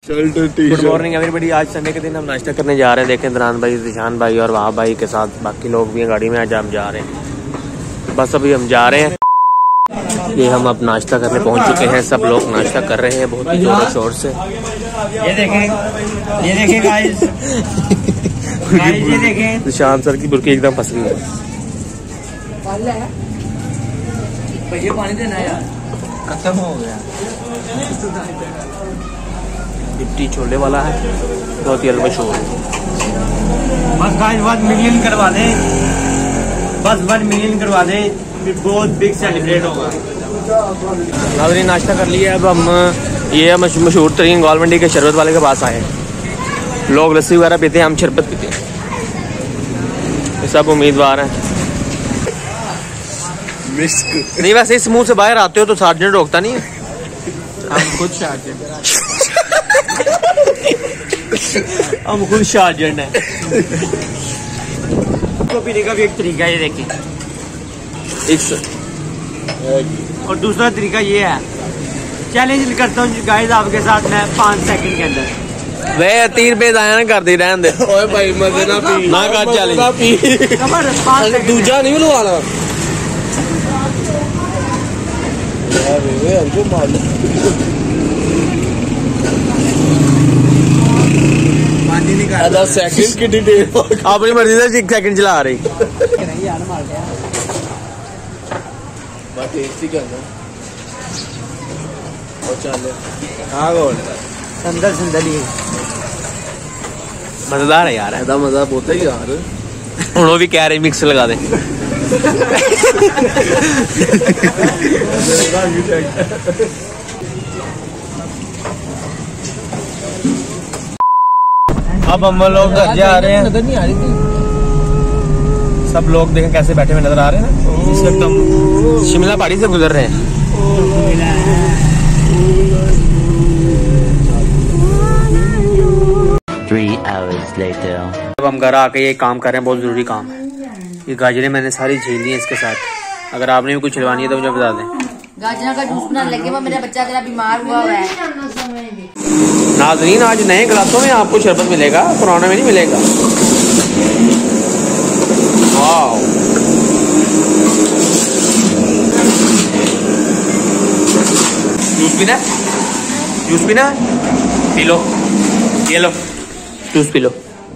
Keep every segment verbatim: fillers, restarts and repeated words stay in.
Good morning everybody. आज Sunday के दिन हम नाश्ता करने जा रहे हैं। देखें दरान भाई, जिशान भाई और वहाब भाई के साथ बाकी लोग भी हैं गाड़ी में। आज हम जा रहे हैं, बस अभी हम जा रहे हैं। ये हम अब नाश्ता करने पहुंच चुके हैं। सब लोग नाश्ता कर रहे हैं बहुत ही जोर शोर से। ये देखें, ये देखें गाइस, गाइस ये देखें। जिशान सर की बुरकी एकदम फंस गई है। भैया पानी देना यार, खत्म हो गया। लिट्टी छोले वाला है, बहुत ही मशहूर। बस गाइस वन मिलियन करवा दे, बस वन मिलियन करवा दे, फिर बहुत बिग सेलिब्रेट होगा। नाज़रीन नाश्ता कर लिया। अब हम ये मशहूर तरीन गोल मंडी के शरबत वाले के पास आए हैं। लोग लस्सी वगैरह पीते हैं, हम शरबत पीते हैं। सब उम्मीदवार हैं। नहीं वैसे इस मुंह से बाहर आते हो तो सार्जेंट रोकता नहीं है। हम खुद सार्जेंट हम खुद सार्जेंट हैं। तो पीने का भी एक तरीका ये देखें, और दूसरा तरीका ये है। चैलेंज करता हूँ गाइस आपके साथ मैं पाँच सेकंड के अंदर। वे तीन रुपए दाया ना कर दी रहने दे। ओए भाई मजे ना पी ना कर चैलेंज। दूजा नहीं बुलवाना दस सेकंड की डिटेल अपनी मर्जी से एक सेकंड चला रही। संदल संदली मजेदार है यार, ऐसा मजा बहुत है यार। उन्होंने भी कह रहे मिक्स लगा दे। अब हम लोग घर जा रहे हैं। नजर नहीं आ रही थी। सब लोग देखें कैसे बैठे हुए नजर आ रहे हैं ना। इस वक्त हम शिमला पहाड़ी से गुजर रहे हैं। Three hours later. अब हम घर आके ये काम कर रहे हैं, बहुत जरूरी काम है। ये गाजरें मैंने सारी झील ली है इसके साथ। अगर आपने भी कुछ छिलवानी है तो मुझे बता दें। गाजर का जूस बनाने लगे, वो मेरा बच्चा जरा बीमार हुआ हुआ है। नाज़रीन आज नए गिलासों में आपको शरबत मिलेगा, पुराना में नहीं मिलेगा। वाओ जूस पीना, जूस पीना, पी लो, ये लो जूस पी लो।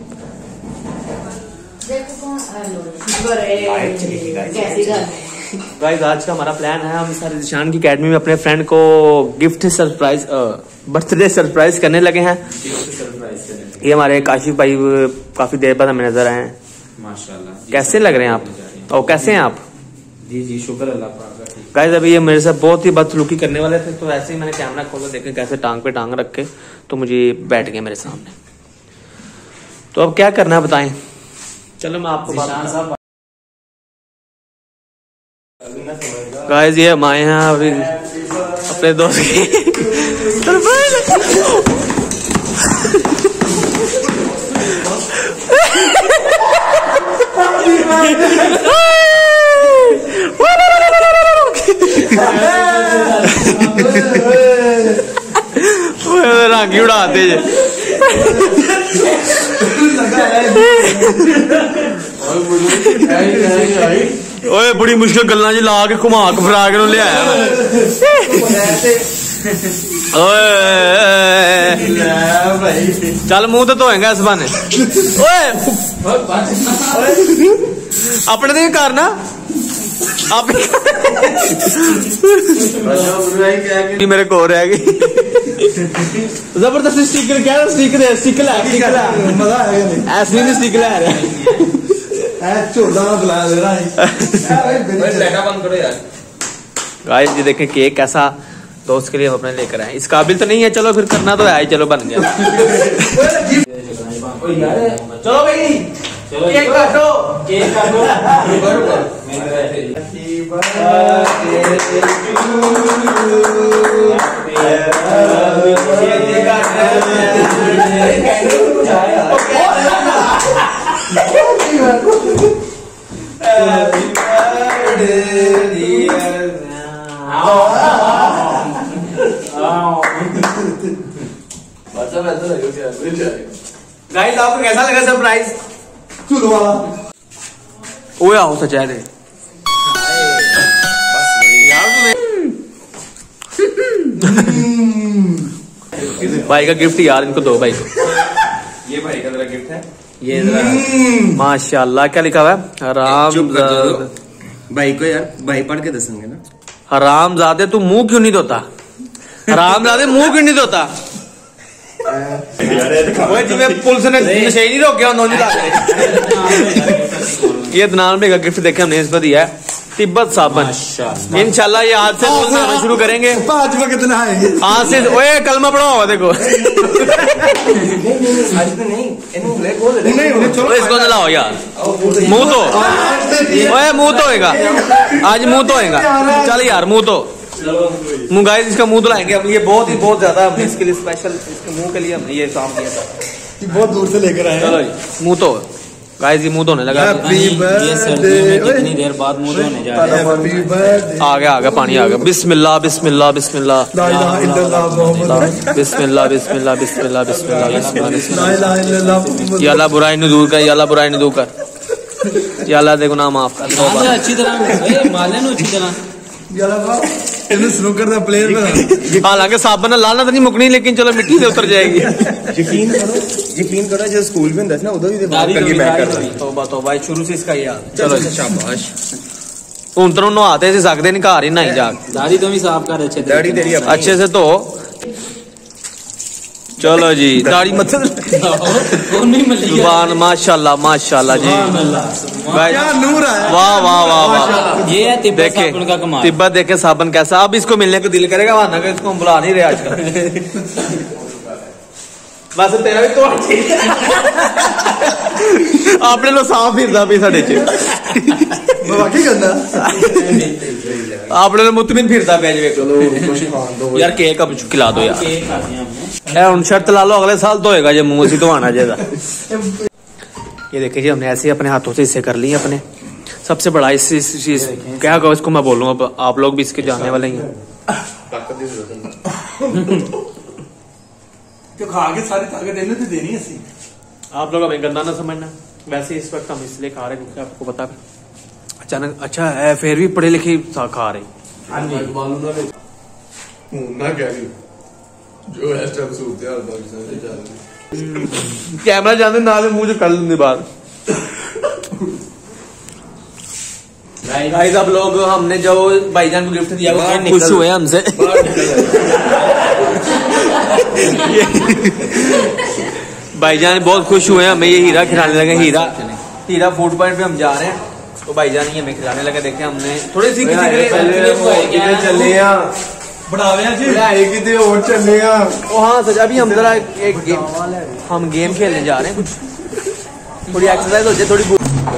गाइस आज का हमारा प्लान है, हम सारे जिशान की अकेडमी में अपने फ्रेंड को गिफ्ट सरप्राइज बर्थडे सरप्राइज करने लगे हैं। ये हमारे काशिफ भाई काफी देर बाद हमें नजर आए हैं। माशाल्लाह। कैसे लग रहे हैं आप? और कैसे हैं आप? जी जी शुक्र अल्लाह पाक का। गाइस अभी ये मेरे साथ बहुत ही बदसलूकी करने वाले थे, तो ऐसे ही मैंने कैमरा खोला, देखे कैसे टांग पे टांग रख के तो मुझे बैठ गए मेरे सामने। तो अब क्या करना है बताएं। चलो मैं आपको गाइस ये हम आए हैं अभी अपने दोस्त की रांगी उड़ाते ओए बड़ी मुश्किल गल्ला जी ला के घुमा के फिरा के ले आया मैं। चल मुंह तो धोएगा इस बहाने। ओए अपने तो करना आप मेरे को रह गई जबरदस्त स्टिकर। क्या स्टिकर है? स्टिकर है, स्टिकर है, मजा आएगा। ऐसे नहीं स्टिकर है गाइस। ये देखें केक कैसा दोस्त के लिए हम अपने लेकर आए। इस काबिल तो नहीं है, चलो फिर करना तो है, चलो बन गया। चलो भाई केक काटो, केक काटो। गाइस आपको कैसा लगा सरप्राइज? ओए आओ सच है भाई का गिफ्ट यार, इनको दो भाई को। ये भाई का तेरा गिफ्ट है। ये माशाल्लाह क्या लिखा हुआ है? हराम भाई को यार भाई पढ़ के दसेंगे ना। हराम जादे तू मुंह क्यों नहीं धोता? हराम जादे मुंह क्यों नहीं धोता? जिम्मे पुलिस ने नशे नहीं रोके उन्होंने। ये दनाल में का गिफ्ट देखे हमने इस पर दिया है तिब्बत साबन। इंशाल्लाह ये आज से नहाना शुरू करेंगे। पांच वक्त नहाएंगे आज से। ओए कलमा पढ़ा हुआ देखो। इसको नलाओ यार, मुंह तो ओए मुंह तो होएगा आज, मुंह तो होएगा। चल यार मुंह तो मुंह गाइस इसका मुंह धुलाएंगे हम। ये बहुत ही बहुत ज्यादा हमने इसके लिए स्पेशल इसके मुंह के लिए हमने ये काम किया था। बहुत दूर से लेकर आए। चलो जी मुंह तो गाइस ये मुंह धोने लगा। ये सर्दियों में कितनी देर बाद मुंह धोने जा रहे हैं। आ गया आ गया पानी आ गया। बिस्मिल्लाह बिस्मिल्लाह बिस्मिल्लाह बिस्मिल्लाह बिस्मिल्लाह बिस्मिल्लाह बिस्मिल्लाह बिस्मिल्लाह। या अल्लाह बुराई न दूर कर, या अल्लाह बुराई न दूर कर, या अल्लाह दे गुनाह माफ कर। अच्छी तरह माले नो अच्छी तरह स्नूकर दा प्लेयर। हालांकि साबन लाना तो नहीं मुकनी, लेकिन चलो मिट्टी से उतर जाएगी। यकीन करो यकीन करो जब स्कूल में ਹੁੰਦਾ ਸੀ ਨਾ ਉਦੋਂ ਵੀ दाढ़ी करके बैक कर दाढ़ी तौबा तौबा शुरू से इसका यार। चलो शाबाश। ਹੁਣ ਤੈਨੂੰ ਨਹਾਤੇ ਸੀ ਸਕਦੇ ਨਹੀਂ, ਘਰ ਹੀ ਨਹਾਈ ਜਾ। दाढ़ी तो भी साफ कर अच्छे दाढ़ी तेरी अपनी अच्छे से धो। चलो जी दाढ़ी मत जुबान माशाल्लाह माशाल्लाह जी। नूर है। वाह वाह वाह वाह। ये है तिब्बत देखे साबुन का कमाल। तिब्बत देखे साबन कैसा। अब इसको मिलने को दिल करेगा, वरना कि इसको हम बुला नहीं रहे आजकल। बस तेरा भी तो ठीक है। अपने लो साफ फिरदा भी साडे च बाकी करना अपने लो मुतमिन फिरदा पे जे। चलो कुछ खान दो यार, केक अब खिला दो यार। ए हुन शर्त ला लो अगले साल तो होएगा जे मुंह से धोना जेदा। ये देखिए जी हमने ऐसे अपने हाथों से इसे कर लिए अपने। सबसे बड़ा इस चीज क्या कहो इसको मैं बोलूँ, अब आप लोग भी इसके जानने वाले ही हैं। तो खा के सारी ताकत इन्हें तो देनी है। आप लोग हमें गंदा ना समझना, वैसे इस वक्त हम इसलिए खा रहे हैं क्योंकि आपको पता है अचानक अच्छा है फिर भी पढ़े लिखे खा रहे। कैमरा जाने ना मुझे कर लेने बाद। गाइस अब लोग हमने जो भाईजान को गिफ्ट दिया वो खुश हुए हमसे। भाईजान बहुत खुश हुए, हमें ये हीरा खिलाने लगे। हीरा हीरा फूड पॉइंट पे हम जा रहे हैं तो भाईजान ही हमें खिलाने लगे। देखे हमने थोड़ी सी किसी के चले बढ़ावे कितने और चले। ओ हाँ सच, अभी हम जरा एक गेम हम गेम खेलने जा रहे हैं, कुछ थोड़ी एक्सरसाइज हो जाए थोड़ी।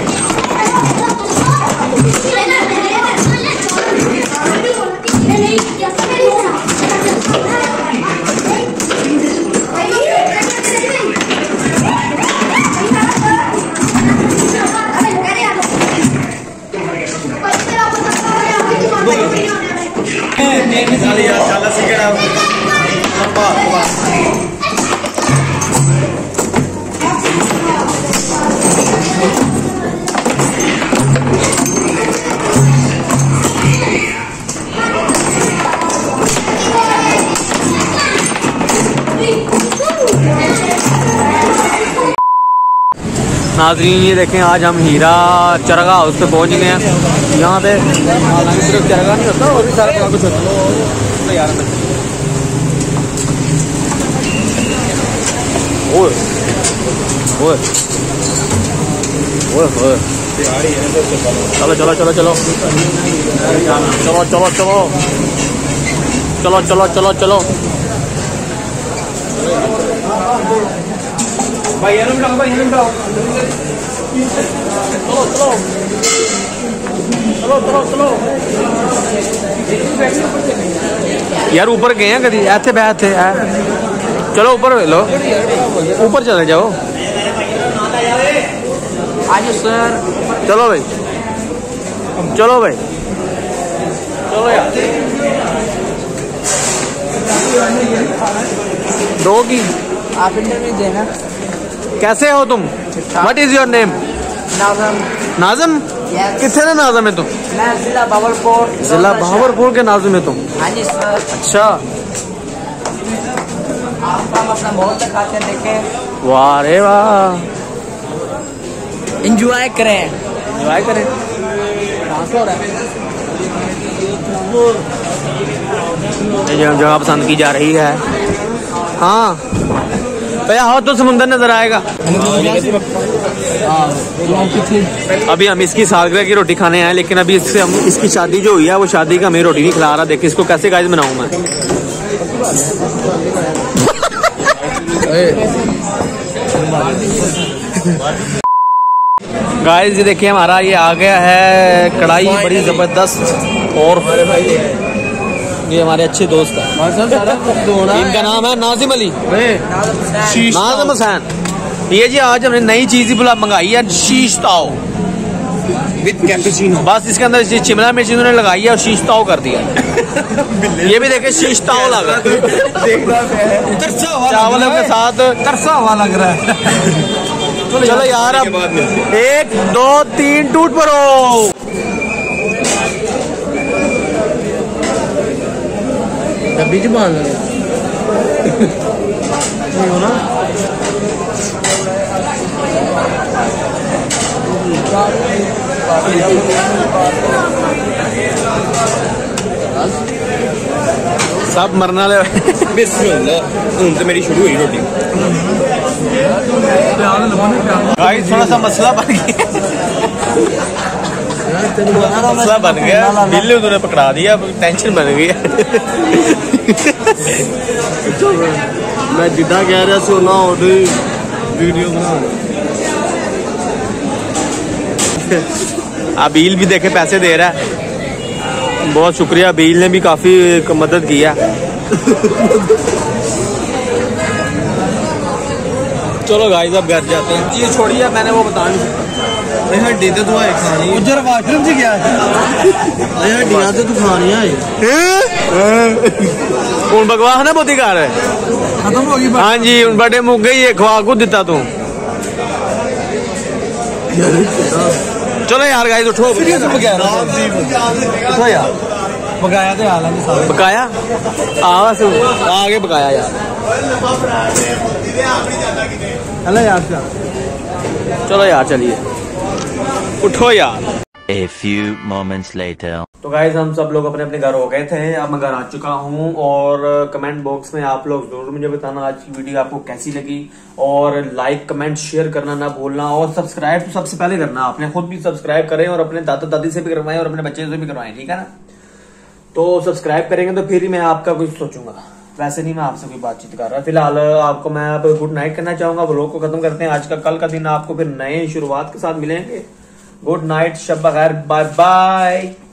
नाज़रीन ये देखें आज हम हीरा चरगा हाउस पे पहुंच गए हैं। यहाँ पे हालांकि सिर्फ चरगा नहीं होता और भी सारा कुछ होता है यार। ओए ओए ओए ओए चलो चलो चलो चलो चलो चलो चलो चलो चलो चलो भाई ये ना भाई ये ना चलो चलो चलो चलो यार ऊपर गए हैं कभी ऐसे बैठ थे। चलो ऊपर लो, ऊपर चले जाओ। आज सर चलो भाई चलो भाई चलो यार। दो की आप इंटरव्यू देना। कैसे हो तुम? What is your name? Nazam. Nazam? Yes. कितने नाज़म है तुम? मैं जिला भावलपुर। जिला भावलपुर के नाज़म है तुम? हाँ जी सर। अच्छा, आप हम अपना बहुत दिखाते हैं, देखें। वाह रे वाह, इंजॉय करें। एंजॉय करें। ये जगह पसंद की जा रही है। हाँ भैया, हो तो समुंदर नजर आएगा। अभी हम इसकी सालगिरह की रोटी खाने आए, लेकिन अभी इससे हम इसकी शादी जो हुई है वो शादी का हमें रोटी नहीं खिला रहा। देखिए इसको कैसे गाइस बनाऊं मैं। गाइस ये देखिए हमारा ये आ गया है कढ़ाई, बड़ी जबरदस्त। और ये हमारे अच्छे दोस्त हैं, इनका नाम है नाजिम अली, नाजिम हुसैन। ये जी आज हमने नई चीज ही बुला मंगाई है, शीश ताव विद कैपुचिनो। बस इसके अंदर शिमला मिर्च इन्होंने लगाई है और शीश ताव कर दिया। ये भी देखे शीश ताव लगा, चावलों के साथ तरसा हुआ लग रहा है। चलो यार, अब एक दो तीन टूट पड़ो। बीच बांध होना। सब मरना ले। बिस्मिल्लाह, तो मेरी शुरू हुई रोटी। गाइस थोड़ा सा मसला बन गया, मसला बन गया। बिल्ली उन्होंने पकड़ा दिया, टेंशन बन गई है। मैं जिदा कह रहा सोना और वीडियो बना। अबील भी देखे पैसे दे रहा है, बहुत शुक्रिया। अबील ने भी काफी मदद किया। चलो गाइस अब घर जाते हैं। ये छोड़िए, मैंने वो बता नहीं सकता। हड्डी तो तू खानी उधर वाशरूम से गया हड्डियां तो तू खानी है। कौन बकवास ना बोती कर है? खत्म हो गई। हाँ जी, उन बड़े मुक गई है, खवा को दिता तू। चलो यार गाइस उठो, उठो यार। बकाया तो हाल है बकाया आवाज आगे बकाया यार। हेलो यार, चलो यार चलिए, उठो यार। A few moments later. तो गाइस हम सब लोग अपने अपने घर हो गए थे, अब मैं घर आ चुका हूँ। और कमेंट बॉक्स में आप लोग जरूर मुझे बताना आज की वीडियो आपको कैसी लगी, और लाइक कमेंट शेयर करना ना भूलना, और सब्सक्राइब तो सबसे पहले करना। आपने खुद भी सब्सक्राइब करें और अपने दादा दादी से भी करवाएं और अपने बच्चे से भी करवाएं, ठीक है ना? तो सब्सक्राइब करेंगे तो फिर ही मैं आपका कुछ सोचूंगा, वैसे नहीं मैं आपसे कोई बातचीत कर रहा। फिलहाल आपको मैं अब गुड नाइट करना चाहूंगा। व्लॉग को खत्म करते हैं आज का। कल का दिन आपको फिर नए शुरुआत के साथ मिलेंगे। गुड नाइट, शब बखैर, बाय बाय।